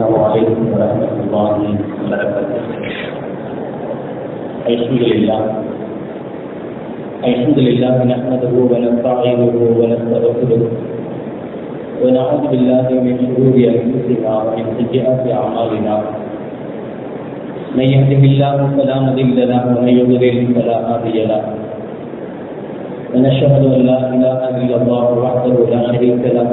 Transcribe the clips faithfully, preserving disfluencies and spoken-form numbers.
السلام عليكم ورحمة الله وبركاته. الحمد لله الحمد لله نحمده ونستعينه ونستغفره ونعوذ بالله من شرور أنفسنا ومن سيئات أعمالنا. من يهده الله فلا مضل له ومن يضلل فلا هادي له. ونشهد أن لا إله إلا الله وحده لا شريك له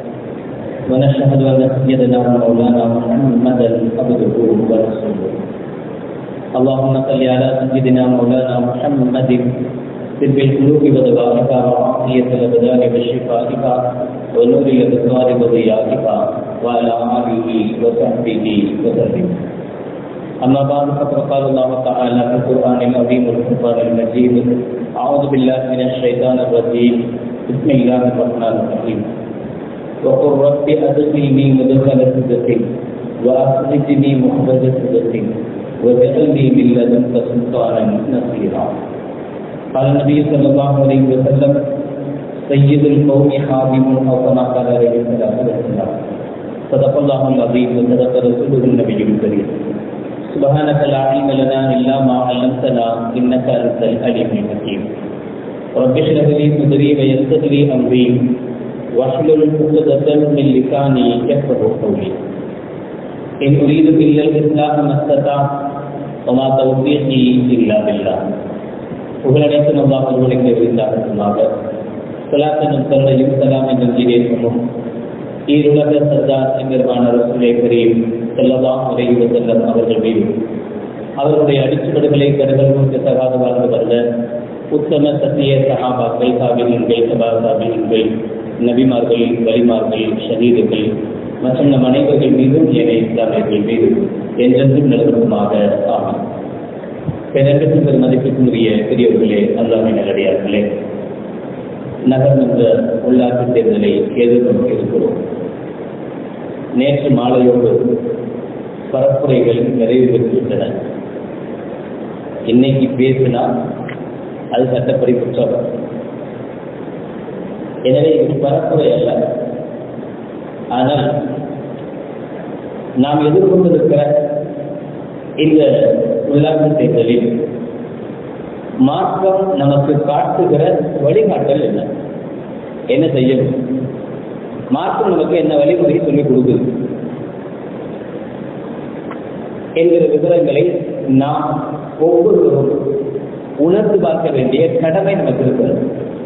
ونشهد أن سيدنا ومولانا محمدا عبده ورسوله. اللهم صل على سيدنا مولانا محمد طب القلوب ودوائها وعافية الأبدان وشفائها ونور الأبصار وضيائها وعلى آله وصحبه وسلم. أما بعد فقد قال الله تعالى في القرآن العظيم والفرقان المجيد: أعوذ بالله من الشيطان الرجيم، بسم الله الرحمن الرحيم. وقل رب أدخلني مدخل صدق وأخرجني مخرج صدق واجعلني من لدنك سلطانا نصيرا. قال النبي صلى الله عليه وسلم: سيد القوم خادم أو كما قال عليه الصلاة والسلام. صدق الله العظيم وصدق رسوله النبي الكريم. سبحانك لا علم لنا إلا ما علمتنا إنك أنت العليم الحكيم. رب اشرح لي صدري ويسر لي أمري واحلل عقدة من لساني يفقهوا قولي. إن أريد إلا الإصلاح ما استطعت وما توفيقي إلا بالله. புகழனைத்து அல்லாஹ் ஒருவனுக்கு விருந்தாகமாக ஸலாத்தும் கருணையும் ஸலாம் என்னும் ஜீரேசமும் ஈருலக சர்தார் என்கிறமான ரசூலே கரீம் ஸல்லல்லாஹு அலைஹி வஸல்லம் அவர்கள் மீது அவர்களுடைய அடிச்சுவடுகளை கருதலுக்கு தகாத வாழ்ந்து வந்த உத்தம சத்திய சஹாபாக்கள், தாபிஈன்கள், தபா தாபிஈன்கள், நபிமார்கள், வலிமார்கள், ஷஹீதுகள் மற்றும் நம் அனைவர்கள் மீதும் ஏனைய இஸ்லாமியர்கள் மீதும் என்றென்றும் நிலவரமாக ஆகும். பெருமைக்கும் பெரும் மதிப்பிற்குரிய பெரியவர்களே, அல்லாஹ்வின் நல்லடியார்களே, நகர்மன்ற உள்ளாட்சி தேர்தலை எதிர்நோக்கி இருக்கிறோம். நேற்று மாலையோடு பரப்புரைகள் நிறைவு பெற்றுவிட்டன. இன்னைக்கு பேசினால் அது சட்டப்படி குற்றம். எனவே இது பரப்புரை அல்ல. ஆனால் நாம் எதிர்கொண்டிருக்கிற இந்த உள்ளாட்சி தேர்தலில் மார்க்கம் நமக்கு காட்டுகிற வழிகாட்டல் என்ன என்ன செய்யணும்? மார்க்கம் நமக்கு என்ன வழிமுறை சொல்லிக் கொடுக்குது என்கிற விவரங்களை நாம் ஒவ்வொருவரும் உணர்ந்து பார்க்க வேண்டிய கடமை நமக்கு இருக்கிறது.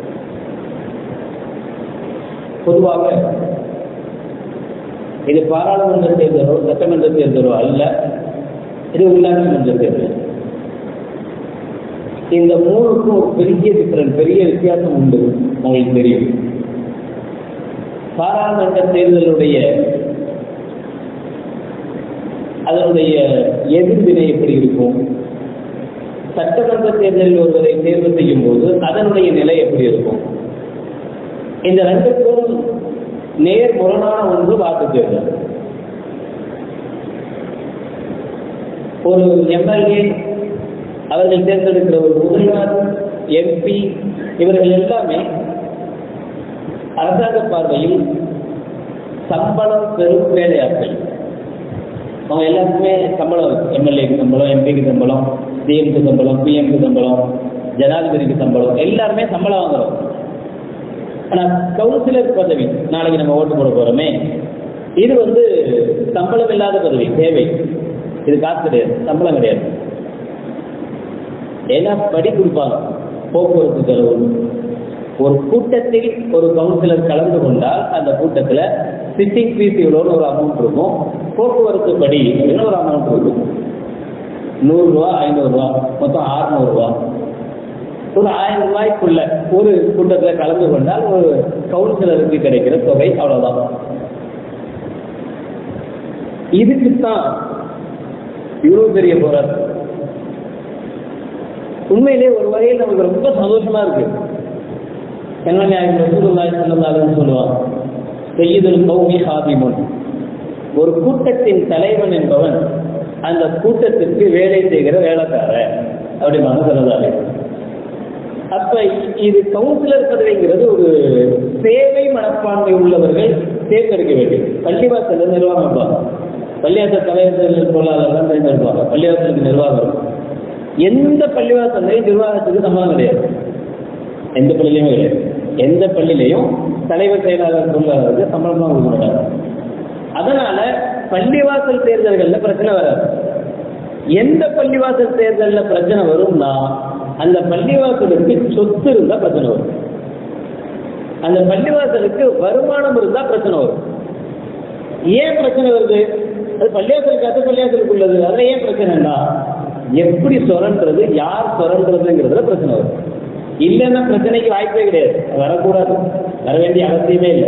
பொதுவாக இது பாராளுமன்ற தேர்தலோ சட்டமன்ற தேர்தலோ அல்ல, இது உள்ளாட்சி மன்ற தேர்தல். இந்த மூணுக்கும் ஒரு பெரிய டிஃபரன்ஸ், பெரிய வித்தியாசம் உண்டு. உங்களுக்கு தெரியும், பாராளுமன்ற தேர்தலுடைய அதனுடைய எதிர்வினை எப்படி இருக்கும், சட்டமன்ற தேர்தலில் ஒருவரை தேர்வு செய்யும் போது அதனுடைய நிலை எப்படி இருக்கும். இந்த ரெண்டுக்கும் நேர் முரணான ஒன்று வாக்கு தேர்தல். ஒரு எம்எல்ஏ அவர்கள் தேர்ந்தெடுக்கிற ஒரு முதல்வர், எம்பி, இவர்கள் எல்லாமே அரசாங்க பார்வையில் சம்பளம் பெரும் வேலையாட்கள். அவங்க எல்லாருக்குமே சம்பளம் இருக்கு. எம்எல்ஏக்கு சம்பளம், எம்பிக்கு சம்பளம், சிஎம்க்கு சம்பளம், பிஎம்க்கு சம்பளம், ஜனாதிபதிக்கு சம்பளம், எல்லாருமே சம்பளம் வாங்குறோம். ஆனால் கவுன்சிலர் பதவி, நாளைக்கு நம்ம ஓட்டு போட போறோமே, இது வந்து சம்பளம் இல்லாத பதவி, தேவை. இது காசு கிடையாது, சம்பளம் கிடையாது. ஏன்னா படி கொடுப்பாங்க, போக்குவரத்து செலவு. ஒரு கூட்டத்தில் ஒரு கவுன்சிலர் கலந்து கொண்டால் அந்த கூட்டத்தில் சிட்டிங் ஃபீஸ் இவ்வளோன்னு ஒரு அமௌண்ட் இருக்கும், போக்குவரத்து படி அப்படின்னு ஒரு அமௌண்ட் இருக்கும். நூறுரூவா, ஐநூறுரூவா, மொத்தம் அறுநூறுவா. ஒரு ஆயிரம் ரூபாய்க்குள்ள ஒரு கூட்டத்தில் கலந்து கொண்டால் ஒரு கவுன்சிலருக்கு கிடைக்கிற தொகை அவ்வளோதான். இதுக்குத்தான் இவ்வளவு பெரிய போராட்டம். உண்மையிலே ஒரு வகையில் நமக்கு ரொம்ப சந்தோஷமா இருக்கு. என்ன ரசூலுல்லாஹி ஸல்லல்லாஹு அலைஹி வஸல்லம் சொல்லுவாங்க, சய்யிதுல் கௌமி ஹாதிமுன். ஒரு கூட்டத்தின் தலைவன் என்பவன் அந்த கூட்டத்திற்கு வேலை செய்கிற வேலைக்காரன் அப்படி மனசரதாலே. அப்ப இது கவுன்சிலர் பதவிங்கிறது ஒரு சேவை மனப்பான்மை உள்ளவர்கள் தேர்ந்தெடுக்க வேண்டியது. பள்ளிவாசல் நிர்வாகம் பள்ளிவாசல் தலைவர் பொருளாளர் தான் இருப்பாங்க, பள்ளிவாசலுக்கு நிர்வாகம். எந்த பள்ளிவாசல்லையும் நிர்வாகத்துக்கு சம்பளம் கிடையாது, எந்த பள்ளியிலையுமே கிடையாது. எந்த பள்ளியிலையும் தலைவர் செயலாளர் பொருளாளருக்கு சம்பளம் தான் கொடுக்க மாட்டாங்க. அதனால பள்ளிவாசல் தேர்தல்கள்ல பிரச்சனை வராது. எந்த பள்ளிவாசல் தேர்தல்ல பிரச்சனை வரும்னா அந்த பள்ளிவாசலுக்கு சொத்து இருந்தா பிரச்சனை வரும், அந்த பள்ளிவாசலுக்கு வருமானம் இருந்தா பிரச்சனை வரும். ஏன் பிரச்சனை வருது? அது பள்ளிவாசலுக்கு அது பள்ளிவாசலுக்கு உள்ளது. அதுல ஏன் பிரச்சனைனா எப்படி சுரண்டுறது, யார் சுரண்டுறதுங்கிறதுல பிரச்சனை வரும். இல்லைன்னா பிரச்சனைக்கு வாய்ப்பே கிடையாது, வரக்கூடாது, வர வேண்டிய அவசியமே இல்லை.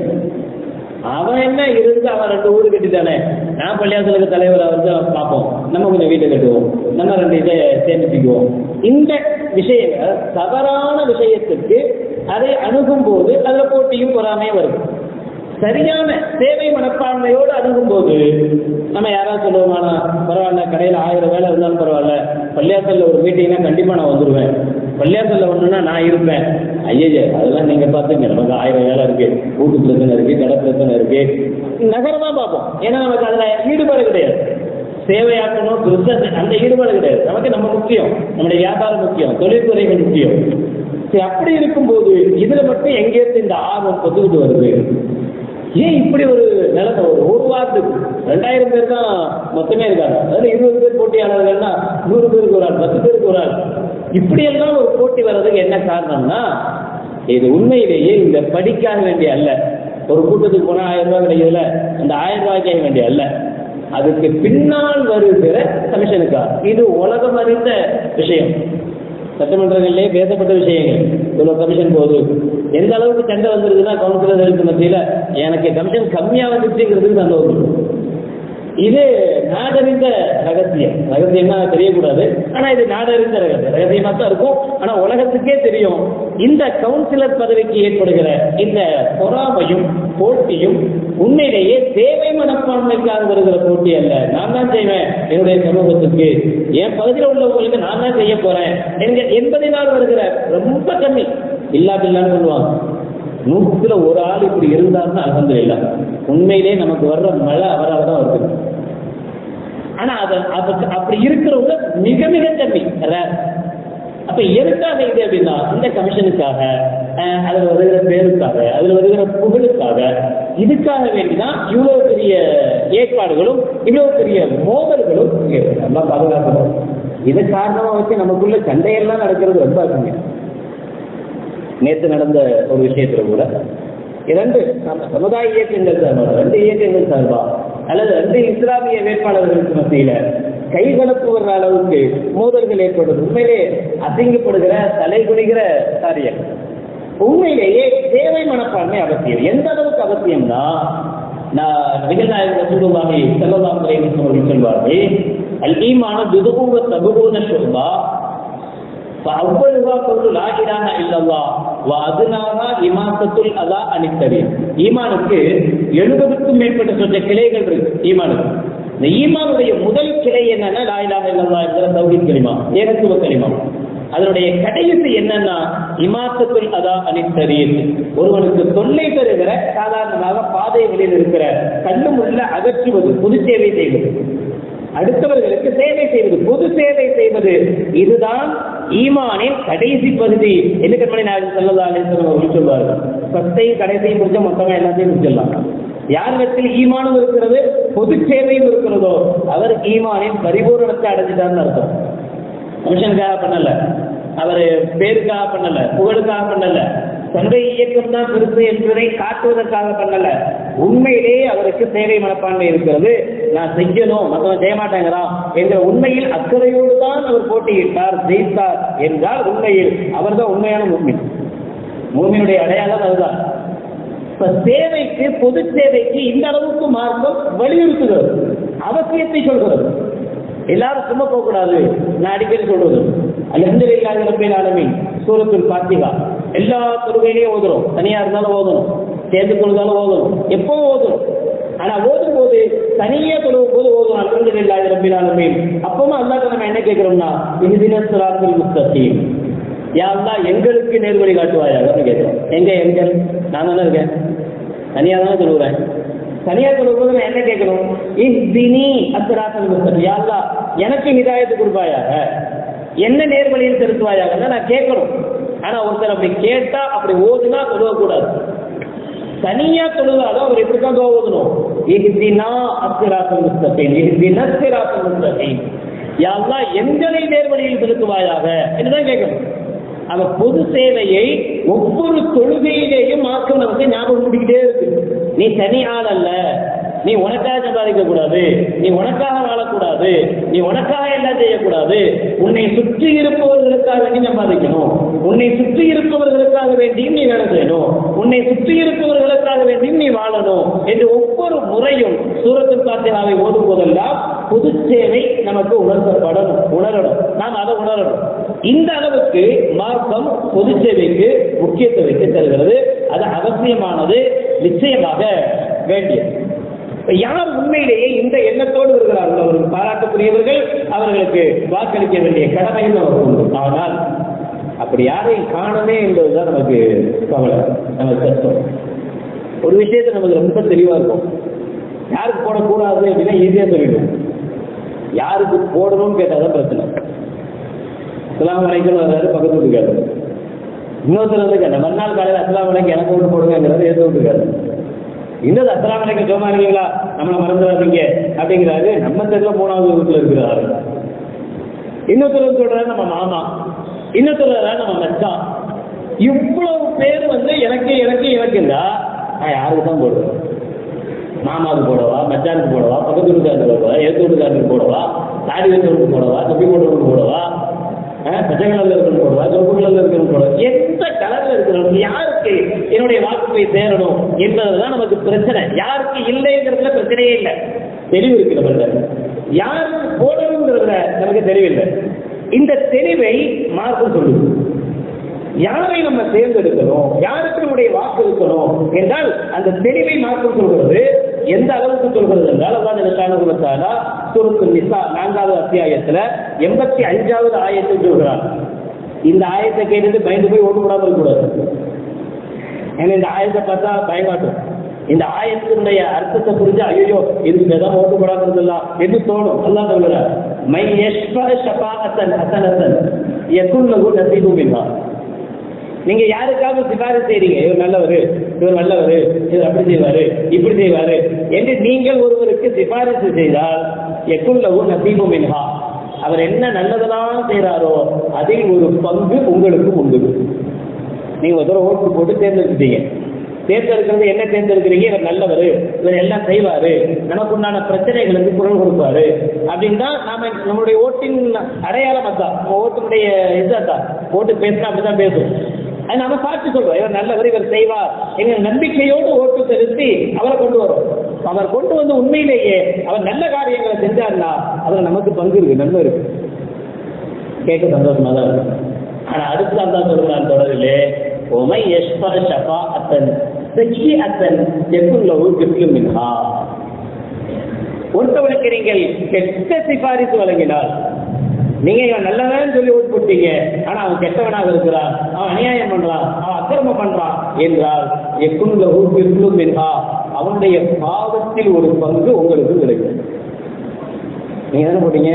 அவன் என்ன இருந்து அவன் ரெண்டு ஊரு கட்டிட்டானே, நான் பள்ளிவாசலுக்கு தலைவர் வந்து பார்ப்போம், நம்ம கொஞ்சம் வீட்டை கட்டுவோம், நம்ம ரெண்டு இதை சேமிச்சுக்குவோம். இந்த விஷயங்கள் தவறான விஷயத்துக்கு அதை அணுகும் போது அதுல போட்டியும் பொறாமையும் வருது. சரியான சேவை மனப்பான்மையோடு அணுகும் போது நம்ம யாராவது சொல்லுவோமானா பரவாயில்ல, கடையில் ஆயிரம் வேலை இருந்தாலும் பரவாயில்ல, பள்ளியாசல்ல ஒரு மீட்டிங்னா கண்டிப்பா நான் வந்துடுவேன், பள்ளியாசல்ல ஒண்ணுன்னா நான் இருப்பேன். ஐயஜே அதெல்லாம் நீங்க பாத்துங்க, நமக்கு ஆயிரம் வேலை இருக்கு, கூட்டு பிரச்சனை இருக்கு, கடை பிரச்சனை இருக்கு, நகரமா பார்ப்போம். ஏன்னா நமக்கு அதுல ஈடுபாடு கிடையாது, சேவையாக்கணும் பிசினஸ் அந்த ஈடுபாடு கிடையாது. நமக்கு நம்ம முக்கியம், நம்முடைய வியாபாரம் முக்கியம், தொழில்துறைகள் முக்கியம். அப்படி இருக்கும்போது இதுல மட்டும் எங்கேயிருந்து இந்த ஆர்வம் பொத்துக்கிட்டு வருது? ஏன் இப்படி ஒரு நிலைமை? ஒரு ஒரு வாரத்துக்கு ரெண்டாயிரம் பேர் தான் மொத்தமே இருக்காங்க, அதுல இருபது பேர் போட்டியாளர்கள்னா நூறு பேருக்கு ஒரு ஆள், பத்து பேருக்கு ஒரு ஆள், இப்படியெல்லாம் ஒரு போட்டி வர்றதுக்கு என்ன காரணம்னா இது உண்மையிலேயே இந்த படிக்காக வேண்டிய அல்ல. ஒரு கூட்டத்துக்கு போனா ஆயிரம் ரூபாய் கிடைக்கல, அந்த ஆயிரம் ரூபாய்க்காக வேண்டிய அல்ல, அதுக்கு பின்னால் வருகிற கமிஷனுக்காக. இது உலகம் அறிந்த விஷயம், சட்டமன்றங்களிலே பேசப்பட்ட விஷயங்கள். இவ்வளவு கமிஷன் போகுது, எந்த அளவுக்கு சண்டை வந்துருக்குன்னா கவுன்சிலர்களுக்கு மத்தியில எனக்கு கமிஷன் கம்மியா வந்துச்சுங்கிறதுக்கு சண்டை வந்துருக்கு. இது நாடறிந்த ரகசியம், ரகசியமா தெரியக்கூடாது, ஆனா இது நாடறிந்த ரகசியம், ரகசியமா தான் இருக்கும், ஆனா உலகத்துக்கே தெரியும். இந்த கவுன்சிலர் பதவிக்கு ஏற்படுகிற இந்த பொறாமையும் போட்டியும் உண்மையிலேயே தேவை மனப்பான்மைக்காக வருகிற போட்டி அல்ல. நான் தான் செய்வேன் என்னுடைய சமூகத்துக்கு, என் பகுதியில் உள்ளவங்களுக்கு நான் தான் செய்ய போறேன் என்பதனால் வருகிற ரொம்ப கம்மி. இல்லா பில்லான்னு சொல்லுவாங்க, நூற்றுல ஒரு ஆள் இப்படி இருந்தாருன்னா அல்ஹம்துலில்லாஹ். உண்மையிலே நமக்கு வர்ற மழை அவரால் தான் வருது. ஆனா அது அப்படி இருக்கிறவங்க மிக மிக கம்மி. அப்ப எதுக்காக இது அப்படின்னா இந்த கமிஷனுக்காக, அதுல வருகிற பேருக்காக, அதுல வருகிற புகழுக்காக, இதுக்காக வேண்டிதான் இவ்வளவு பெரிய ஏற்பாடுகளும் இவ்வளவு பெரிய மோதல்களும் நல்லா பாதுகாக்கணும். இதை காரணமா வச்சு நமக்குள்ள சண்டையெல்லாம் நடக்கிறது ரொம்ப இருக்குங்க. நேற்று நடந்த ஒரு விஷயத்துல கூட இரண்டு சமுதாய இயக்கங்கள் சார்பா, ரெண்டு இயக்கங்கள் சார்பா அல்லது ரெண்டு இஸ்லாமிய வேட்பாளர்களுக்கு மத்தியில கைகலப்பு வர்ற அளவுக்கு மோதல்கள் ஏற்படுவது உண்மையிலே அசிங்கப்படுகிற தலை குனிகிற காரியம். உண்மையிலேயே சேவை மனப்பான்மை அவசியம். எந்த அளவுக்கு அவசியம்னா, நபிகள் நாயகம் ரசூலுல்லாஹி ஸல்லல்லாஹு அலைஹி வஸல்லம் அவர்கள் சொல்வார்கள், அல் ஈமானு பிதுஹு வ தபூன ஷுபா ஃபஅவ்வலுஹா கவுலு லா இலாஹா இல்லல்லாஹ் வ அத்னாஹா இமாத்தத்துல் அதா அனித் தரீக். ஈமானுக்கு எழுபதுக்கும் மேற்பட்ட சொற்ற கிளைகள் இருக்கு. ஈமானுக்கு இந்த ஈமானுடைய முதல் கிளை என்னன்னா லா இலாஹா இல்லல்லாஹ் என்கிற தௌஹீத் கலிமா, ஏகத்துவ கலிமா. அதனுடைய கடைசி என்னன்னா இமாத்தத்துல் அதா அனித் தரீக், ஒருவனுக்கு தொல்லை தருகிற சாதாரணமாக பாதைகளில் இருக்கிற கல்லுமுள்ள அகற்றுவது, பொது சேவை செய்வது, அடுத்தவர்களுக்கு சேவை செய்வது, பொது சேவை செய்வது, இதுதான் ஈமானின் கடைசி பகுதி என்று கண்மணி நாயகம் ஸல்லல்லாஹு அலைஹி வஸல்லம் அவர்கள் சொல்வார்கள். சத்தையும் கடைசியும் முடிச்ச மொத்தமா எல்லாத்தையும் முடிச்சிடலாம். யாரிடத்தில் ஈமானும் இருக்கிறது, பொது சேவையும் இருக்கிறதோ அவர் ஈமானின் பரிபூரணத்தை அடைஞ்சிட்டார்னு அர்த்தம். மனுஷனுக்காக பண்ணல, அவர் பேருக்காக பண்ணல, புகழுக்காக பண்ணல, தன்னுடைய இயக்கம் தான் பெருசு என்பதை காட்டுவதற்காக பண்ணல. உண்மையிலேயே அவருக்கு சேவை மனப்பான்மை இருக்கிறது, நான் செய்யணும், மற்றவன் செய்ய மாட்டேங்கிறான் என்ற உண்மையில் அக்கறையோடு தான் அவர் போட்டியிட்டார், ஜெயித்தார் என்றால் உண்மையில் அவர் தான் உண்மையான மூமின். மூமினுடைய அடையாளம் அதுதான். இப்ப சேவைக்கு, பொது சேவைக்கு இந்த அளவுக்கு மார்க்கம் வலியுறுத்துகிறது, அவசியத்தை சொல்கிறது. எல்லாரும் சும்மா போகக்கூடாது. நான் அடிக்கடி சொல்றது அல்ஹம்துலில்லாஹி ரப்பில் ஆலமீன் சூரத்துல் ஃபாத்திஹா எல்லா தொழுகையிலையும் ஓதுறோம், தனியா இருந்தாலும் ஓதணும், சேர்ந்து தொழுதாலும் ஓதணும், எப்பவும் ஓதணும். ஆனா ஓதும் போது தனியா தொழுவும் போது ஓதணும் அல்ஹம்துலில்லாஹி ரப்பில் ஆலமீன். அப்பவும் அல்லாஹ் நம்ம என்ன கேட்கிறோம்னா இஹ்தினஸ் ஸிராத்தல் முஸ்தகீம், யா அல்லாஹ் எங்களுக்கு நேர்வழி காட்டுவாயாக கேட்கிறோம். எங்க எங்க நான் தானே இருக்கேன், தனியா தானே தொழுகிறேன். தனியா தொழுவது போது நான் என்ன கேட்கணும்? இஹ்தினி அஸ்ஸிராத்தல் முஸ்தகீம், யா அல்லாஹ் எனக்கு ஹிதாயத்து கொடுப்பாயாக, என்ன நேர்வழியில் செலுத்துவாயாக நான் கேட்கணும். ஆனா ஒருத்தர் அப்படி கேட்டா அப்படி ஓதுனா தொழுவக்கூடாது. தனியா தொழுதாலும் அவர் எப்படித்தான் துவா ஓதணும்? இஹ்தினா அஸ்ஸிராத்தல் முஸ்தகீம், இஹ்தினா அஸ்ஸிராத்தல் முஸ்தகீம், யா அல்லாஹ் எங்களை நேர்வழியில் செலுத்துவாயாக என்றுதான் கேட்கணும். அந்த பொது சேவையை ஒவ்வொரு தொழுகையிலேயும் மார்க்கம் நமக்கு ஞாபகம் முடிக்கிட்டே இருக்கு. நீ தனி ஆள் அல்ல, நீ உனக்காக சம்பாதிக்க கூடாது, நீ உனக்காக வாழக்கூடாது, நீ உனக்காக எல்லாம் செய்யக்கூடாது, உன்னை சுற்றி இருப்பவர்களுக்காக வேண்டி சம்பாதிக்கணும், உன்னை சுற்றி இருப்பவர்களுக்காக வேண்டியும் நீ வேலை செய்யணும், உன்னை சுற்றி இருப்பவர்களுக்காக வேண்டியும் நீ வாழணும் என்று ஒவ்வொரு முறையும் சூரத்துல் ஃபாத்திஹாவை ஓதும் போதெல்லாம் பொது சேவை நமக்கு உணர்த்தப்படணும், உணரணும், நாம் அதை உணரணும். இந்த அளவுக்கு மார்க்கம் பொது சேவைக்கு முக்கியத்துவத்தை தருகிறது. அது அவசியமானது, நிச்சயமாக வேண்டியது. யார் உண்மையிலேயே இந்த எண்ணத்தோடு வருகிறார்கள், அவர்கள் பாராட்டுக்குரியவர்கள், அவர்களுக்கு வாக்களிக்க வேண்டிய கடமையும் அவர்கள் உண்டு. ஆனால் அப்படி யாரையும் காணவே என்பதுதான் நமக்கு கவலை, நமக்கு கஷ்டம். ஒரு விஷயத்தை நமக்கு ரொம்ப தெளிவா இருக்கும், யாருக்கு போடக்கூடாது அப்படின்னா ஈஸியா சொல்லிடும், யாருக்கு போடணும்னு கேட்டாதான் பிரச்சனை. அஸ்ஸலாமு அலைக்கும் வர்றாரு, பக்கத்து விட்டுக்காரு. இன்னொருத்தர் வந்து கேட்ட மறுநாள் காலையில் அஸ்ஸலாமு அலைக்கும் எனக்கு ஓட்டு போடுங்கிறது ஏற்று விட்டுக்காரு. இன்னொரு அஸ்ஸலாமு அலைக்கும் ஜோமா இருக்கீங்களா, நம்மளை மறந்துடாதீங்க அப்படிங்கிறாரு, நம்ம தெருல மூணாவது வீட்டுல இருக்கிறாரு. இன்னொருத்தர் சொல்றாரு நம்ம மாமா, இன்னொருத்தர் நம்ம மச்சான். இவ்வளவு பேர் வந்து எனக்கு எனக்கு எனக்குண்டா நான் யாருக்கு தான் போடுவேன்? மாமாவுக்கு போடவா, மச்சானுக்கு போடவா, பக்கத்து வீட்டுக்காரருக்கு போடவா, ஏற்று வீட்டுக்காரருக்கு போடவா, தாடி வச்சவனுக்கு போடவா, தொப்பி போட்டவனுக்கு போடவா, பச்சை கலர்ல இருக்கிறது போடவா, சொப்பு கலர்ல இருக்கிறது போடவா, எந்த கலர்ல இருக்கிறவங்க யாருக்கு என்னுடைய வாக்கு போய் சேரணும் என்பதுதான் நமக்கு பிரச்சனை. யாருக்கு இல்லைங்கிறதுல பிரச்சனையே இல்லை, தெளிவு இருக்கு நம்மள்ட்ட. யாருக்கு போடணுங்கிறதுல நமக்கு தெளிவில்லை. இந்த தெளிவை மார்க்கம் சொல்லுது. யாரை நம்ம தேர்ந்தெடுக்கணும், யாருக்கு நம்முடைய வாக்கு இருக்கணும் என்றால் அந்த தெளிவை மார்க்கம் சொல்கிறது. எந்த அளவுக்கு சொல்கிறது என்றால் அல்லாஹ் சூரத்துன் நிசா நான்காவது அத்தியாயத்துல எண்பத்தி அஞ்சாவது ஆயத்தை சொல்கிறார். இந்த ஆயத்தை கேட்டுட்டு பயந்து போய் ஓட்டு போடாமல் இருக்கக்கூடாது. ஏன்னா இந்த ஆயத்தை பார்த்தா பயமாட்டும். இந்த ஆயத்தினுடைய அர்த்தத்தை புரிஞ்சு ஐயோ இதுக்கு ஏதாவது ஓட்டு போடாமல் இருந்தலாம் என்று தோணும். அல்லாஹ் சொல்கிறார், மை யஷ்ஃபா ஷஃபாஅத்தன் ஹஸனத்தன் யகுன் லஹு நஸீபுன் மின்ஹா. நீங்க யாருக்காக சிபாரிசு செய்றீங்க, இவர் நல்லவர், இவர் நல்லவர், இவர் அப்படி செய்வாரு, இப்படி செய்வாரு என்று நீங்கள் ஒருவருக்கு சிபாரிசு செய்தால் யகுன் லஹு நஸீபுன் மின்ஹா, அவர் என்ன நல்லதெல்லாம் செய்யறாரோ அதில் ஒரு பங்கு உங்களுக்கு உண்டு. நீங்க ஒரு தடவை ஓட்டு போட்டு தேர்ந்தெடுத்துட்டீங்க, தேர்ந்தெடுக்கிறது என்ன தேர்ந்தெடுக்கிறீங்க, இவர் நல்லவர், இவர் எல்லாம் செய்வாரு, நமக்கு உண்டான பிரச்சனைகளுக்கு குரல் கொடுப்பாரு அப்படின்னா நாம நம்மளுடைய ஓட்டின் அடையாளம் அதான், ஓட்டுடைய இதுதான். ஓட்டு பேசினா அப்படிதான் பேசும். அது நாம சாட்சி சொல்றோம், இவர் நல்லவர், இவர் செய்வார் எங்க நம்பிக்கையோடு ஓட்டு செலுத்தி அவரை கொண்டு வரும். அவர் கொண்டு வந்து உண்மையிலேயே அவர் நல்ல காரியங்களை செஞ்சார்னா அதுல நமக்கு பங்கு இருக்கு, நன்மை இருக்கு, கேட்க சந்தோஷமா தான் இருக்கு. ஆனா அடுத்து அந்த சொல்றான் தொடரிலே ஒமை யஷ்ஃபா ஷஃபாஅத்தன் ஸகிஅத்தன் யகுன் லஹு கிஃப்லுன் மின்ஹா. ஒருத்தவனுக்கு நீங்கள் கெட்ட சிபாரிசு வழங்கினால், நீங்க இவன் நல்லவன் சொல்லி ஓட்டு போட்டீங்க, ஆனா அவன் கெட்டவனாக இருக்கிறான், அவன் அநியாயம் பண்றான், அவன் அக்கிரமம் பண்றான் என்றால் யகுன் லஹு கிஃப்லுன் மின்ஹா, அவனுடைய பாவத்தில் ஒரு பங்கு உங்களுக்கு கிடைக்கும். நீங்க தானே போட்டீங்க,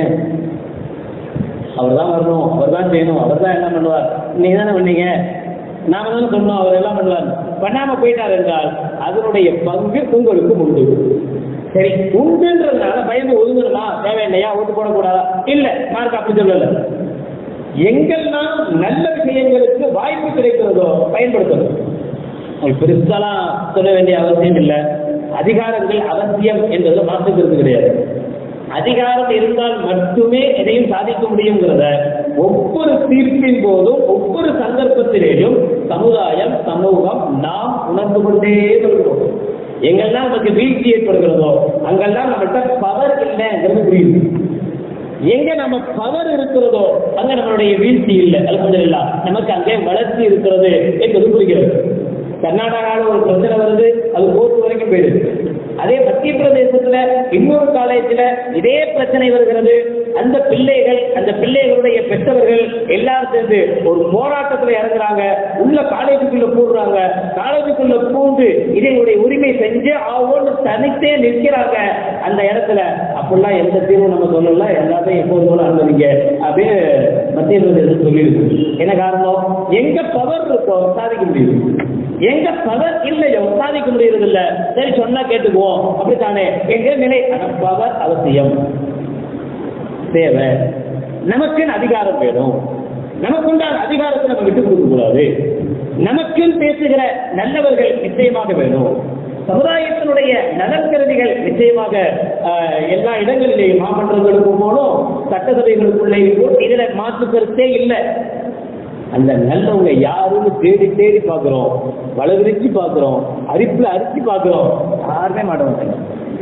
அவர் தான் வரணும், அவர் தான் செய்யணும், அவர் தான் எல்லாம் பண்ணுவார், நீங்க தானே பண்ணீங்க, நாம தானே சொன்னோம் அவர் எல்லாம் பண்ணுவார், பண்ணாம போயிட்டார் என்றால் அதனுடைய பங்கு உங்களுக்கு உண்டு. சரி, உண்டுன்றதுனால பயந்து ஒதுங்கணுமா, தேவையில்லையா, ஓட்டு போடக்கூடாதா? இல்ல, மார்க் அப்படி சொல்லல. எங்கெல்லாம் நல்ல விஷயங்களுக்கு வாய்ப்பு கிடைக்கிறதோ பயன்படுத்தணும். உங்களுக்கு பெருசாலாம் சொல்ல வேண்டிய அவசியம் இல்லை. அதிகாரங்கள் அவசியம் என்பதில் மாற்றுக்கிறது கிடையாது. அதிகாரம் இருந்தால் மட்டுமே எதையும் சாதிக்க முடியுங்கிறத ஒவ்வொரு தீர்ப்பின் போதும் ஒவ்வொரு சந்தர்ப்பத்திலேயும் சமுதாயம், சமூகம் நாம் உணர்ந்து கொண்டே இருக்கிறோம். எங்கெல்லாம் நமக்கு வீழ்ச்சி ஏற்படுகிறதோ அங்கெல்லாம் நம்மகிட்ட பவர் இல்லைங்கிறது புரியுது. எங்க நம்ம பவர் இருக்கிறதோ அங்க நம்மளுடைய வீழ்ச்சி இல்லை, அல்ஹம்துலில்லாஹ் நமக்கு அங்கே வளர்ச்சி இருக்கிறது என்பது புரிகிறது. கர்நாடகாவில் ஒரு பிரச்சனை வருது, அது கோர்ட் வரைக்கும் போயிடுது. அதே மத்திய பிரதேச பிரதேசத்துல இன்னொரு காலேஜ்ல இதே பிரச்சனை வருகிறது. அந்த பிள்ளைகள் அந்த பிள்ளைகளுடைய பெற்றவர்கள் எல்லாரும் சேர்ந்து ஒரு போராட்டத்துல இறங்குறாங்க. உள்ள காலேஜுக்குள்ள போடுறாங்க. காலேஜுக்குள்ள பூந்து இதனுடைய உரிமை செஞ்சு அவங்களோடு தனித்தே நிற்கிறாங்க. அந்த இடத்துல அப்படிலாம் எந்த தீர்வும் நம்ம சொல்லல, எல்லாத்தையும் எப்போது போல அனுமதிங்க அப்படியே மத்திய பிரதேசம் சொல்லியிருக்கு. என்ன காரணம்? எங்க பவர் இருக்கோ சாதிக்க முடியுது, எங்க பவர் இல்லையோ சாதிக்க முடியறது இல்ல. சரி சொன்னா கேட்டுக்குவோம் அப்படித்தானே எங்க நிலை. பவர் அவசியம் தேவை. நமக்கு அதிகாரம் வேணும். நமக்குண்டான அதிகாரத்தை நம்ம விட்டு கொடுக்க கூடாது. நமக்கு பேசுகிற நல்லவர்கள் நிச்சயமாக வேணும். சமுதாயத்தினுடைய நலன்கருதிகள் நிச்சயமாக எல்லா இடங்களிலேயும் மாமன்றங்களுக்கும் போனோம், சட்டசபைகளுக்குள்ளேயும் இதுல மாற்று கருத்தே இல்லை. அந்த நல்லவங்க யாருன்னு தேடி தேடி பார்க்கிறோம், வளர்ச்சி பார்க்கிறோம், அரிப்புல அரிசி பார்க்கிறோம், யாருமே மாட்டோம்.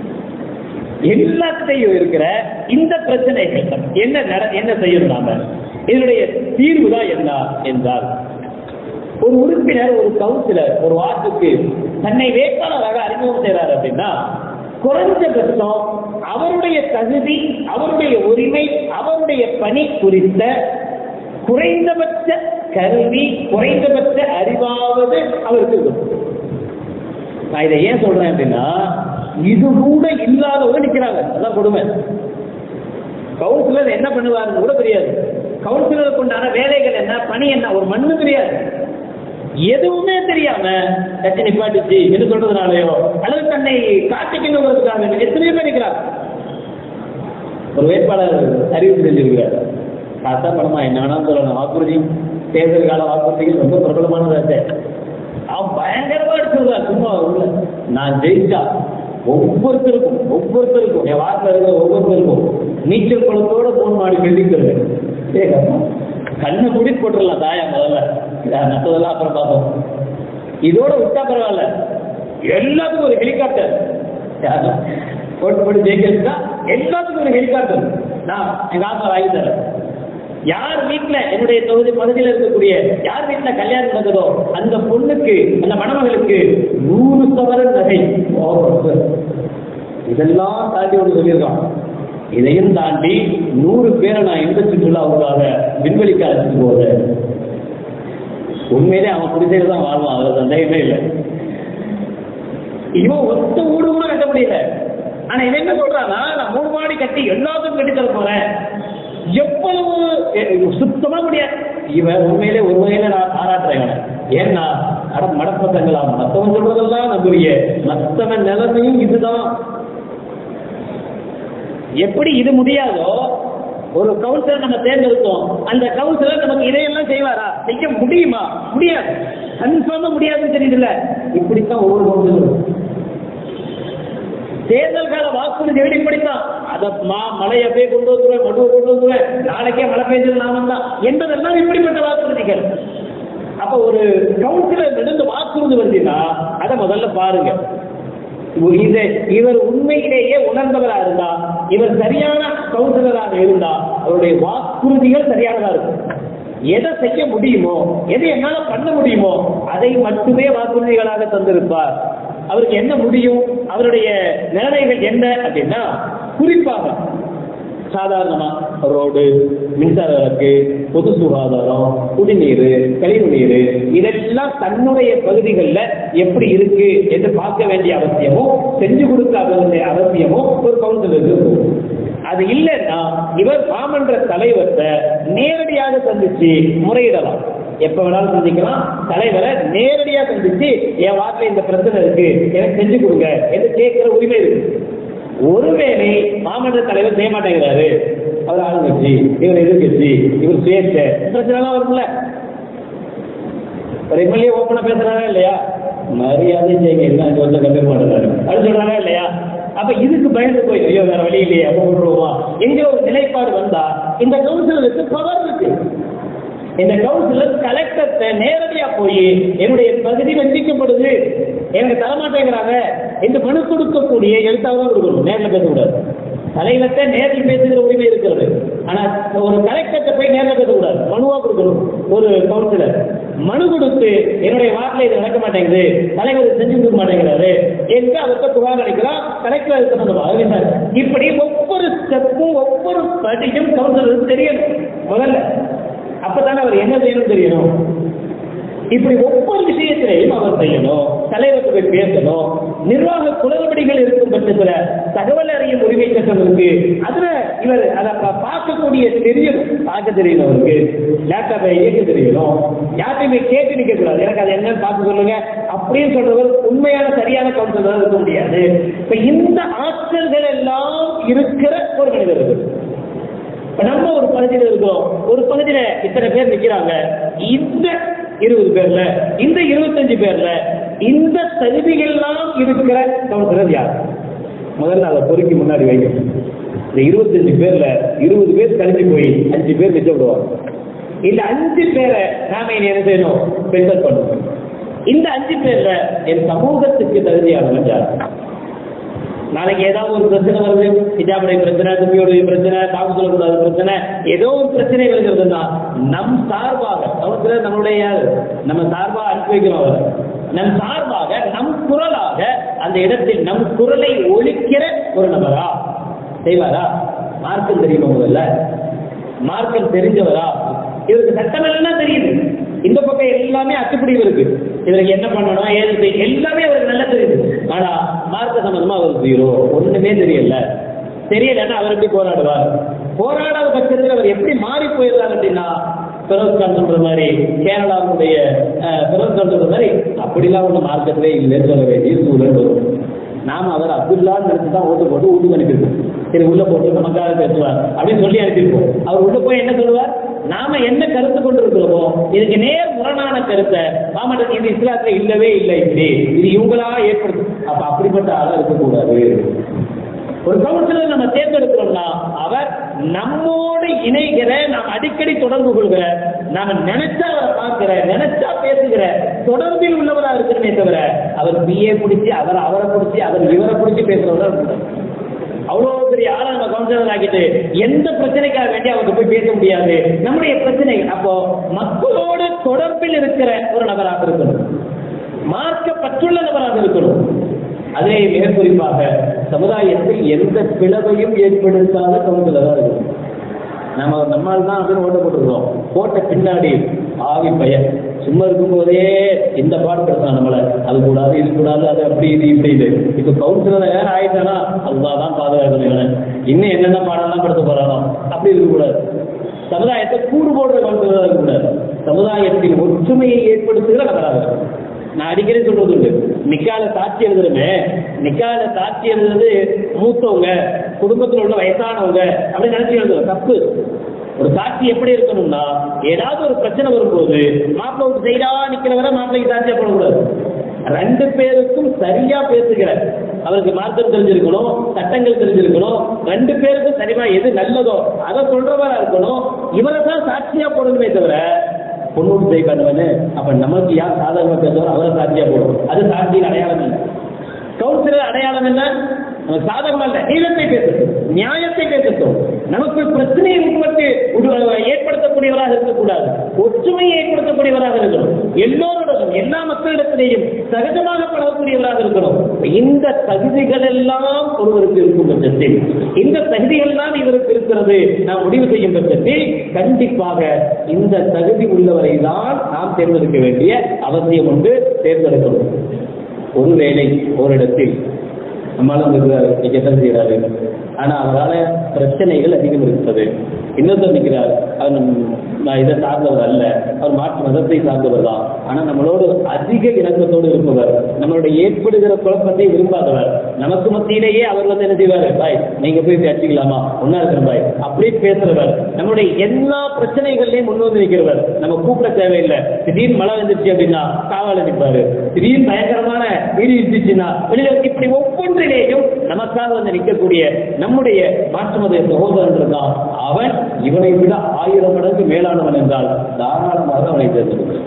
எல்லாத்தையும் இருக்கிற இந்த பிரச்சனைகள் என்ன என்ன செய்யணும்? நாம இதனுடைய தீர்வு தான் என்ன என்றால், ஒரு உறுப்பினர் ஒரு கவுன்சிலர் ஒரு வார்டுக்கு தன்னை வேட்பாளராக அறிமுகம் செய்றார் அப்படின்னா, குறைஞ்சபட்சம் அவருடைய தகுதி, அவருடைய உரிமை, அவருடைய பணி குறித்த குறைந்தபட்ச கல்வி, குறைந்தபட்ச அறிவாவது அவருக்கு இருக்கும். நான் இதை ஏன் சொல்றேன் அப்படின்னா, இது கூட இல்லாதவங்க நிக்கிறாங்க. அதான் கொடுமை. கவுன்சிலர் என்ன பண்ணுவாருன்னு கூட தெரியாது. கவுன்சிலருக்கு உண்டான வேலைகள் என்ன, பணி என்ன, ஒரு மண்ணு தெரியாது. எதுவுமே தெரியாம கட்சி நிப்பாட்டிச்சு என்று சொல்றதுனாலயோ அல்லது தன்னை காட்டிக்கணுங்கிறதுக்காக எத்தனையோ பேர் இருக்கிறார். ஒரு வேட்பாளர் அறிவிப்பு செஞ்சிருக்கிறார். காசா படமா என்ன வேணாலும் சொல்லணும். வாக்குறுதி, தேர்தல் கால வாக்குறுதிகள் ரொம்ப பிரபலமானதாச்சு. அவன் பயங்கரமா எடுத்துருவார். சும்மா உள்ள நான் ஜெயிச்சா ஒவ்வொருத்தருக்கும் ஒவ்வொருத்தருக்கும் என் வார்த்தை இருக்கிற ஒவ்வொருத்தருக்கும் நீச்சல் குளத்தோட போன் மாடி கண்டிக்கிறது. கண்ணை குடி போட்டுடலாம் தாயா முதல்ல, மற்றதெல்லாம் அப்புறம் பார்ப்போம். இதோட விட்டா பரவாயில்ல, எல்லாத்துக்கும் ஒரு ஹெலிகாப்டர் போட்டு போட்டு ஜெயிக்கிறதுனா எல்லாத்துக்கும் ஒரு ஹெலிகாப்டர் நான் எங்க ஆசை வாங்கி தரேன். யார் வீட்டுல என்னுடைய தொகுதி பகுதியில் இருக்கக்கூடிய யார் வீட்டுல கல்யாணம் நடக்குதோ அந்த பொண்ணுக்கு, அந்த மணமகளுக்கு நூறு சவரன் நகை. இதெல்லாம் தாண்டி ஒன்று சொல்லியிருக்கான். இதையும் தாண்டி நூறு பேரை நான் எந்த சுற்றுலாவுக்காக விண்வெளிக்கு அழைச்சிட்டு போறேன். உண்மையிலே அவன் குடிசையில தான் வாழ்வான், அவர் சந்தேகமே இல்லை. இவன் ஒத்த ஊடு கூட கட்ட முடியல. ஆனா இவன் என்ன சொல்றான்னா, நான் மூணு மாடி கட்டி எல்லாத்துக்கும் கட்டி தர போறேன். எவ்வளவு சுத்தமா முடியாது. இவன் உண்மையிலே ஒரு வகையில நான் பாராட்டுறேன். ஏன்னா அட மடப்பத்தங்களா, மத்தவன் சொல்றதெல்லாம் நம்புறிய, மத்தவன் நிலைமையும் இதுதான். எப்படி இது முடியாதோ, ஒரு கவுன்சிலர் நம்ம தேர்ந்தெடுத்தோம், அந்த கவுன்சிலர் நமக்கு இதையெல்லாம் செய்வாரா? செய்ய முடியுமா? முடியாது. கன்ஃபார்மா முடியாதுன்னு தெரியுதுல்ல. இப்படித்தான் ஒவ்வொரு கவுன்சிலரும் தேர்தல் கால வாக்குறுதி இப்படித்தான். அதை மழை அப்படியே கொண்டு வந்துருவேன், மடுவை கொண்டு வந்துருவேன், நாளைக்கே மழை பெய்ஞ்சது நாம தான் என்பதெல்லாம் இப்படிப்பட்ட வாக்குறுதிகள். அப்ப ஒரு கவுன்சிலர் நடந்து வாக்குறுதி வருதுன்னா அதை முதல்ல பாருங்க. இவர் உண்மையிலேயே உணர்ந்தவராக இருந்தா, இவர் சரியான கவுன்சிலராக இருந்தா, அவருடைய வாக்குறுதிகள் சரியானதா இருக்கும். எதை செய்ய முடியுமோ, எதை என்னால பண்ண முடியுமோ அதை மட்டுமே வாக்குறுதிகளாக தந்திருப்பார். அவருக்கு என்ன முடியும், அவருடைய நிலைமைகள் என்ன அப்படின்னா, குறிப்பாக சாதாரணமா ரோடு, மின்சார விளக்கு, பொது சுகாதாரம், குடிநீர், கழிவு நீர், இதெல்லாம் தன்னுடைய பகுதிகளில் எப்படி இருக்கு என்று பார்க்க வேண்டிய அவசியமும் செஞ்சு கொடுக்க வேண்டிய அவசியமும் ஒரு கவுன்சிலருக்கு இருக்கும். அது இல்லைன்னா இவர் மாமன்ற தலைவரை நேரடியாக சந்திச்சு முறையிடலாம். எப்ப வேணாலும் சந்திக்கலாம். தலைவரை நேரடியாக சந்திச்சு என் வார்த்தையில இந்த பிரச்சனை இருக்கு, எனக்கு செஞ்சு கொடுங்க என்று கேட்கிற உரிமை இருக்கு. ஒருவேளை மாமன்ற தலைவர் செய்ய மாட்டேங்கிறாரு, அவர் ஆளுங்கட்சி, இவர் எதிர்கட்சி, இவர் சுயேட்சை, பிரச்சனை வரும்ல. ஒரு எம்எல்ஏ ஓப்பனா பேசுறாரா இல்லையா, மரியாதை செய்யுங்க, என்ன சொல்ல கண்டுக்க மாட்டேங்கிறாரு அது சொல்றாரா இல்லையா. அப்ப இதுக்கு பயந்து போய் ஐயோ வேற வழி இல்லையே அப்ப விட்டுருவோமா எங்க ஒரு நிலைப்பாடு வந்தா, இந்த கவுன்சிலருக்கு பவர் இருக்கு. இந்த கவுன்சிலர் கலெக்டர்கிட்ட நேரடியா போய் என்னுடைய பகுதி வஞ்சிக்கப்படுது, எனக்கு தரமாட்டேங்கிறாங்க என்று மனு கொடுக்கக்கூடிய எழுத்தாக கொடுக்கணும், நேரில் பேசக்கூடாது. தலைவர்கிட்ட நேரில் பேசுகிற உரிமை இருக்கிறது, ஆனா ஒரு கலெக்டர்கிட்ட போய் நேரில் பேசக்கூடாது, மனுவா கொடுக்கணும். ஒரு கவுன்சிலர் மனு கொடுத்து என்னுடைய வார்த்தையில இது நடக்க மாட்டேங்குது, தலைவர் செஞ்சு கொடுக்க மாட்டேங்கிறாரு என்று அவர்கிட்ட புகார் அளிக்கலாம். கலெக்டர் சம்பந்தமாக இப்படி ஒவ்வொரு ஸ்டெப்பும் ஒவ்வொரு படியும் கவுன்சிலருக்கு தெரியணும் முதல்ல. அப்பதானே அவர் என்ன செய்யணும் தெரியணும். இப்படி ஒவ்வொரு விஷயத்திலையும் அவர் செய்யணும், தலைவருக்கு போய் பேசணும். நிர்வாக குளறுபடிகள் இருக்கும் பட்சத்தில் தகவல் அறியும் உரிமை சட்டம் இருக்கு, அதுல இவர் அதை பார்க்கக்கூடிய தெரியும், பார்க்க தெரியணும். அவருக்கு லேப்டாப்பை இயக்க தெரியணும். யார்ட்டையுமே கேட்டு நிற்க கூடாது, எனக்கு அது என்னன்னு பார்த்து சொல்லுங்க அப்படின்னு சொல்றவர் உண்மையான சரியான கவுன்சிலர் இருக்க முடியாது. இப்ப இந்த ஆற்றல்கள் எல்லாம் இருக்கிற ஒரு மனிதர்கள். நம்ம ஒரு பகுதியில் இருக்கிறோம், ஒரு பகுதியில இத்தனை பேர் நிற்கிறாங்க, இந்த இருபது பேர்ல இந்த இருபத்தஞ்சு பேர்ல இந்த தகுதிகள்லாம் இருக்கிற கவுன்சிலர் யார்? முதல்ல அதை பொறுக்கி முன்னாடி வைக்கணும். இந்த இருபத்தஞ்சு பேர்ல இருபது பேர் கழிஞ்சு போய் அஞ்சு பேர் மிச்சம் விடுவாங்க. இந்த அஞ்சு பேரை நாம என்ன செய்யணும்? ஸ்பெஷல் பண்ணணும். இந்த அஞ்சு பேர்ல என் சமூகத்துக்கு தகுதியானவன் யார்? நாளைக்கு ஏதாவது ஒரு பிரச்சனை வருது, ஹிஜாபுடைய பிரச்சனை, துப்பியோடைய பிரச்சனை, காப்பு சொல்லக்கூடாத பிரச்சனை, ஏதோ ஒரு பிரச்சனை வருகிறதுனா நம் சார்பாக கவுன்சிலர் நம்மளுடைய நம்ம சார்பாக அனுப்பி வைக்கிறோம். அவர் நம் சார்பாக நம் குரலாக அந்த இடத்தில் நம் குரலை ஒழிக்கிற ஒரு நபரா செய்வாரா? மார்க்கம் தெரியுமா? முதல்ல மார்க்கம் தெரிஞ்சவரா? இவருக்கு சட்டம் எல்லாம் தெரியுது, இந்த பக்கம் எல்லாமே அச்சுப்படி இருக்கு, இவருக்கு என்ன பண்ணணும் ஏது எல்லாமே அவருக்கு நல்லா தெரியுது. ஆனா மார்க்க சம்பந்தமா அவருக்கு ஜீரோ, ஒண்ணுமே தெரியல. தெரியலன்னா அவர் எப்படி போராடுவார்? போராடாத பட்சத்தில் அவர் எப்படி மாறி போயிடுறாரு அப்படின்னா, பெரோஸ்கான் சொல்ற மாதிரி, கேரளாவுடைய பெரோஸ்கான் சொல்ற மாதிரி அப்படிலாம் ஒண்ணு மார்க்கத்திலே இல்லைன்னு சொல்ல வேண்டிய சூழல் வரும். நாம அவர் அப்துல்லான்னு நினைச்சுதான் ஓட்டு போட்டு வீட்டுக்கு அனுப்பியிருக்கோம். சரி உள்ள போட்டு நமக்காக பேசுவார் அப்படின்னு சொல்லி அனுப்பியிருப்போம். அவர் உள்ள போய் என்ன சொல்லுவார்? நாம என்ன கருத்து கொண்டு இருக்கிறோமோ இதுக்கு நேர் முரணான கருத்தை மாமட்டம் இது இஸ்லாத்துல இல்லவே இல்லை, இப்படி இது இவங்களா ஏற்படுத்து. அப்ப அப்படிப்பட்ட ஆளா இருக்கக்கூடாது. ஒரு கவுன்சிலர் நம்ம தேர்ந்தெடுக்கிறோம்னா அவர் நம்மோடு இணைகிற, நாம் அடிக்கடி தொடர்பு கொள்கிற, நாம நினைச்சா அவரை பார்க்கிற, நினைச்சா பேசுகிற தொடர்பில் உள்ளவரா இருக்கணுமே தவிர அவர் பிஏ பிடிச்சி அவர் அவரை பிடிச்சி அவர் இவரை பிடிச்சி பேசுறவரா இருக்கணும். அவ்வளவு பெரிய ஆளை நம்ம கவுன்சிலர் ஆகிட்டு எந்த பிரச்சனைக்காக வேண்டி அவருக்கு போய் பேச முடியாது. நம்முடைய பிரச்சனை அப்போ மக்களோடு தொடர்பில் இருக்கிற ஒரு நபராக இருக்கணும், மார்க்க பற்றுள்ள நபராக இருக்கணும். அதே மிக குறிப்பாக சமுதாயத்தில் எந்த பிளவையும் ஏற்படுத்தாத கவுன்சிலராக இருக்கணும். நம்ம நம்மால் தான் அப்படின்னு ஓட்ட போட்டுருக்கோம். போட்ட பின்னாடி ஆவி பையன் சும்மா இருக்கும் போதே இந்த பாடு பெருசான் நம்மளை, அது கூடாது இது கூடாது அது அப்படி இது இப்படி இது. இப்ப கவுன்சிலர் வேற ஆயிட்டானா அதுதான் பாதுகாக்கணும், இன்னும் என்னென்ன பாடலாம் படுத்த போறானோ அப்படி இருக்கக்கூடாது. சமுதாயத்தை கூடு போடுற கவுன்சிலராக இருக்கக்கூடாது. சமுதாயத்தின் ஒற்றுமையை ஏற்படுத்துகிற நபராக இருக்கும். நான் அடிக்கடி சொல்றது உண்டு, நிக்கால சாட்சி எழுதுறமே, நிக்கால சாட்சி எழுதுறது மூத்தவங்க குடும்பத்தில் உள்ள வயசானவங்க அப்படின்னு நினைச்சு எழுதுறோம், தப்பு. ஒரு சாட்சி எப்படி இருக்கணும்னா, ஏதாவது ஒரு பிரச்சனை வரும்போது மாப்பிள்ளை விட்டு சைடா நிக்கிறவரை மாப்பிள்ளைக்கு சாட்சியா போடக்கூடாது. ரெண்டு பேருக்கும் சரியா பேசுகிற, அவருக்கு மார்க்கம் தெரிஞ்சிருக்கணும், சட்டங்கள் தெரிஞ்சிருக்கணும், ரெண்டு பேருக்கும் சரிமா எது நல்லதோ அதை சொல்றவரா இருக்கணும். இவரை தான் சாட்சியா போடணுமே தவிர பொண்ணு செய்ய கண்டவனு அப்ப நமக்கு யார் சாதகமா பேசுவாரோ அவரை சாட்சியா போடும். அது சாட்சியின் அடையாளம் இல்லை. கவுன்சிலர் அடையாளம் என்ன? சாதகமா இல்ல, நீளத்தை பேசட்டும், நியாயத்தை பேசட்டும், நமக்கு பிரச்சனையை உட்பட்டு ஏற்படுத்தக்கூடியவராக இருக்கக்கூடாது, ஒற்றுமையை ஏற்படுத்தக்கூடியவராக இருக்கணும், எல்லோருடனும் எல்லா மக்களிடத்திலேயும் சகஜமாக பழகக்கூடியவராக இருக்கணும். இந்த தகுதிகள் எல்லாம் ஒருவருக்கு இருக்கும் பட்சத்தில், இந்த தகுதிகள் எல்லாம் இவருக்கு இருக்கிறது நாம் முடிவு செய்யும் பட்சத்தில் கண்டிப்பாக இந்த தகுதி உள்ளவரை தான் நாம் தேர்ந்தெடுக்க வேண்டிய அவசியம் உண்டு, தேர்ந்தெடுக்கணும். ஒருவேளை ஒரு இடத்தில் நம்மளும் இருக்கிறாரு, எத்தனை செய்கிறாரு, ஆனா அவரால் பிரச்சனைகள் அதிகம் இருக்கிறது. இன்னொருத்தர் நிற்கிறார், அவர் இதை சார்ந்தவர் அல்ல, அவர் மாற்று மதத்தை சார்ந்தவர் தான், ஆனா நம்மளோடு அதிக இணக்கத்தோடு இருப்பவர், நம்மளுடைய ஏற்படுகிற குழப்பத்தை விரும்பாதவர், நமக்கு மத்தியிலேயே அவர் வந்து என்ன செய்வார், பாய் நீங்க போய் பேசிக்கலாமா, ஒன்னா இருக்கிற பாய் அப்படி பேசுறவர், நம்மளுடைய எல்லா பிரச்சனைகள்லையும் முன் வந்து நிற்கிறவர், நம்ம கூப்பிட தேவையில்லை. திடீர்னு மழை வந்துருச்சு அப்படின்னா காவல நிற்பாரு, திடீர்னு பயங்கரமான வீடு இருந்துச்சுன்னா வெளியில, இப்படி ஒவ்வொன்றிலேயும் நமக்காக வந்து நிற்கக்கூடிய நம்முடைய மாற்று மத சகோதரன் இருந்தான், அவன் இவனை விட ஆயிரம் மடங்கு மேலானவன் என்றால் தாராளமாக அவனை தேர்ந்தெடுக்கிறான்.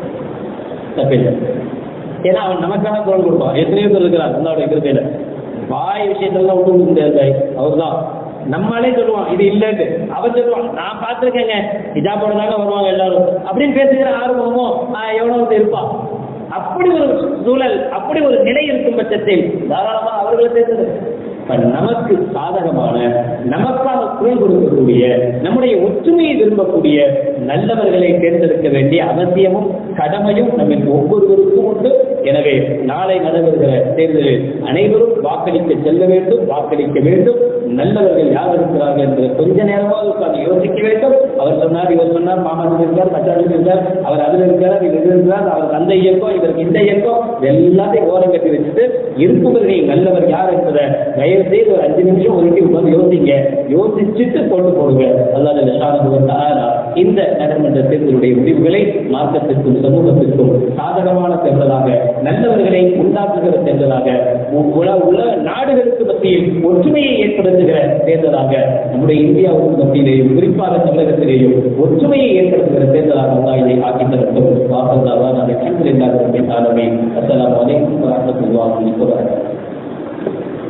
தப்பில்லை. ஏன்னா அவன் நமக்காக குரல் கொடுப்பான். எத்தனையோ பேர் இருக்கிறார் நம்மளோட இருக்கிற வாய் விஷயத்தெல்லாம் விட்டு முடியாது, அவர் தான் நம்மளே சொல்லுவான் இது இல்லைன்னு, அவன் சொல்லுவான் நான் பார்த்துருக்கேங்க ஹிஜாபோட தாங்க வருவாங்க எல்லாரும் அப்படின்னு பேசுகிற ஆர்வமோ எவ்வளவு வந்து இருப்பான். அப்படி ஒரு சூழல், அப்படி ஒரு நிலை இருக்கும் பட்சத்தில் தாராளமா அவர்களை பேசுறது. நமக்கு சாதகமான, நமக்காக குரல் கொடுக்கக்கூடிய, நம்முடைய ஒற்றுமையை விரும்பக்கூடிய நல்லவர்களை தேர்ந்தெடுக்க வேண்டிய அவசியமும் கடமையும் நம்ம ஒவ்வொருவருக்கும் உண்டு. எனவே நாளை நடைபெறுகிற தேர்தலில் அனைவரும் வாக்களிக்க செல்ல வேண்டும், வாக்களிக்க வேண்டும். நல்லவர்கள் யார் இருக்கிறார்கள் என்று கொஞ்ச நேரமாக உட்கார்ந்து யோசிக்க வேண்டும். அவர் சொன்னார், இவர் சொன்னார், மாமன் இருக்கார், மச்சான் இருக்கார், அவர் அதில் இருக்கிறார், இவர் இருக்கிறார், அவர் அந்த இயக்கம், இவருக்கு இந்த இயக்கம், எல்லாத்தையும் ஓரம் கட்டி வச்சுட்டு இருப்பவர்கள் நல்லவர் யார் என்பதை தயவு செய்து ஒரு அஞ்சு நிமிஷம் ஒதுக்கி உட்கார்ந்து யோசிங்க. யோசிச்சுட்டு போட்டு போடுங்க. அல்லாஹ் இந்த நடைமன்ற தேர்தலுடைய முடிவுகளை மார்க்கத்திற்கும் சமூகத்திற்கும் சாதகமான தேர்தலாக, நல்லவர்களை உண்டாக்குகிற தேர்தலாக, உலக நாடுகளுக்கு மத்தியில் ஒற்றுமையை ஏற்படுத்துகிற தேர்தலாக, நம்முடைய இந்தியாவுக்கு மத்தியிலேயும் குறிப்பாக தமிழகத்திலேயும் ஒற்றுமையை ஏற்படுத்துகிற தேர்தலாக அல்லாஹ் இதை ஆக்கி தரட்டும். வாசல்லாதான் அதை கண்டிருந்தார்கள். அஸ்ஸலாமு அலைக்கும் வரஹ்மத்துல்லாஹி வபரகாத்துஹு.